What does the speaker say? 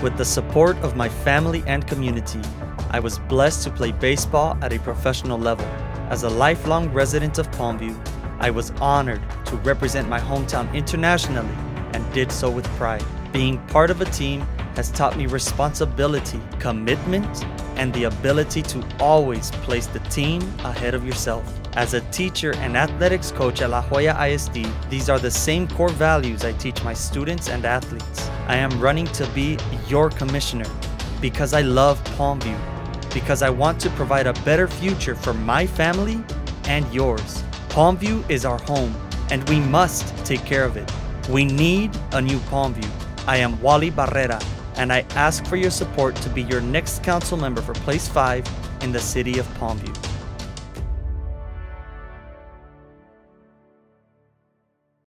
With the support of my family and community, I was blessed to play baseball at a professional level. As a lifelong resident of Palmview, I was honored to represent my hometown internationally and did so with pride. Being part of a team has taught me responsibility, commitment, and the ability to always place the team ahead of yourself. As a teacher and athletics coach at La Joya ISD, these are the same core values I teach my students and athletes. I am running to be your commissioner because I love Palmview, because I want to provide a better future for my family and yours. Palmview is our home, and we must take care of it. We need a new Palmview. I am Wally Barrera, and I ask for your support to be your next council member for Place 5 in the city of Palmview.